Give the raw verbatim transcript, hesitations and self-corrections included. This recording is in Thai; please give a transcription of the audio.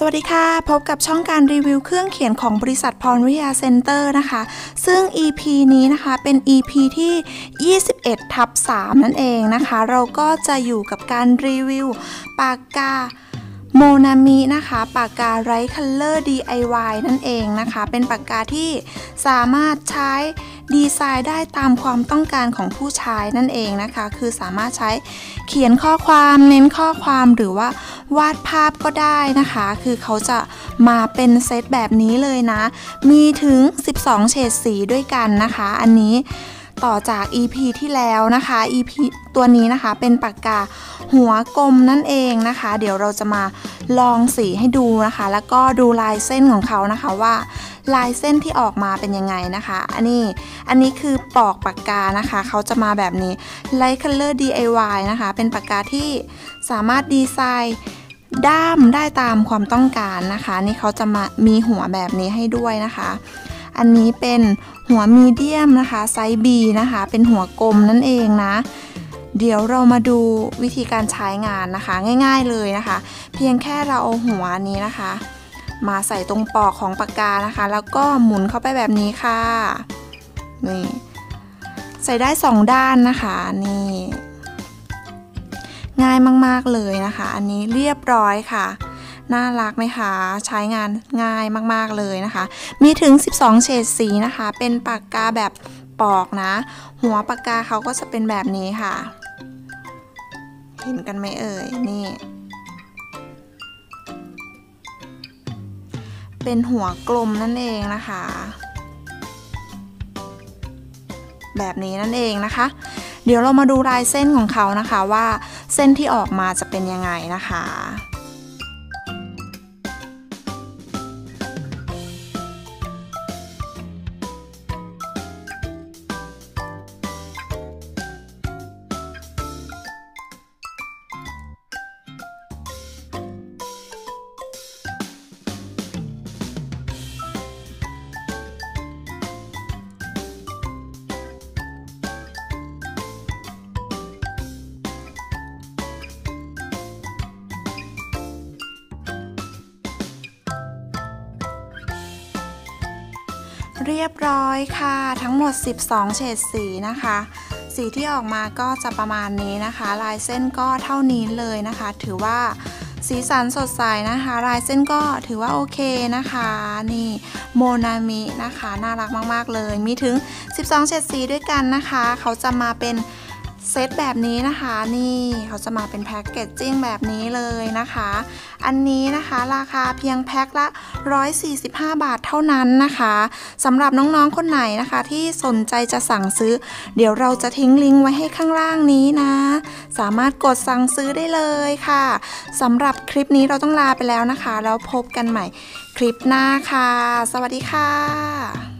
สวัสดีค่ะพบกับช่องการรีวิวเครื่องเขียนของบริษัทพรวิทยาเซ็นเตอร์นะคะซึ่ง อี พี นี้นะคะเป็น อี พี ที่ ยี่สิบเอ็ดทับสาม นั่นเองนะคะเราก็จะอยู่กับการรีวิวปากกาโมนามินะคะปากกาไรท์คัลเลอร์ ดี ไอ วาย นั่นเองนะคะเป็นปากกาที่สามารถใช้ดีไซน์ได้ตามความต้องการของผู้ใช้นั่นเองนะคะคือสามารถใช้เขียนข้อความเน้นข้อความหรือว่าวาดภาพก็ได้นะคะคือเขาจะมาเป็นเซตแบบนี้เลยนะมีถึงสิบสองเฉดสีด้วยกันนะคะอันนี้ต่อจาก อี พี ที่แล้วนะคะ อี พี ตัวนี้นะคะเป็นปากกาหัวกลมนั่นเองนะคะเดี๋ยวเราจะมาลองสีให้ดูนะคะแล้วก็ดูลายเส้นของเขานะคะว่าลายเส้นที่ออกมาเป็นยังไงนะคะอันนี้อันนี้คือปลอกปากกานะคะเขาจะมาแบบนี้ Light Color ดี ไอ วาย นะคะเป็นปากกาที่สามารถดีไซน์ด้ามได้ตามความต้องการนะคะนี่เขาจะมามีหัวแบบนี้ให้ด้วยนะคะอันนี้เป็นหัวมีเดียมนะคะไซส์ บี นะคะเป็นหัวกลมนั่นเองนะเดี๋ยวเรามาดูวิธีการใช้งานนะคะง่ายๆเลยนะคะเพียงแค่เราเอาหัวนี้นะคะมาใส่ตรงปลอกของปากกานะคะแล้วก็หมุนเข้าไปแบบนี้ค่ะนี่ใส่ได้สองด้านนะคะนี่ง่ายมากๆเลยนะคะอันนี้เรียบร้อยค่ะน่ารักไหมคะใช้งานง่ายมากๆเลยนะคะมีถึงสิบสองเฉดสีนะคะเป็นปากกาแบบปอกนะหัวปากกาเขาก็จะเป็นแบบนี้ค่ะเห็นกันไหมเอ่ยนี่เป็นหัวกลมนั่นเองนะคะแบบนี้นั่นเองนะคะเดี๋ยวเรามาดูลายเส้นของเขานะคะว่าเส้นที่ออกมาจะเป็นยังไงนะคะเรียบร้อยค่ะทั้งหมดสิบสองเฉดสีนะคะสีที่ออกมาก็จะประมาณนี้นะคะลายเส้นก็เท่านี้เลยนะคะถือว่าสีสันสดใสนะคะลายเส้นก็ถือว่าโอเคนะคะนี่โมนามินะคะน่ารักมากๆเลยมีถึงสิบสองเฉดสีด้วยกันนะคะเขาจะมาเป็นเซตแบบนี้นะคะนี่เขาจะมาเป็นแพ็กเกจจิ้งแบบนี้เลยนะคะอันนี้นะคะราคาเพียงแพ็คละหนึ่งร้อยสี่สิบห้าบาทเท่านั้นนะคะสำหรับน้องๆคนไหนนะคะที่สนใจจะสั่งซื้อเดี๋ยวเราจะทิ้งลิงก์ไว้ให้ข้างล่างนี้นะสามารถกดสั่งซื้อได้เลยค่ะสำหรับคลิปนี้เราต้องลาไปแล้วนะคะแล้วพบกันใหม่คลิปหน้าค่ะสวัสดีค่ะ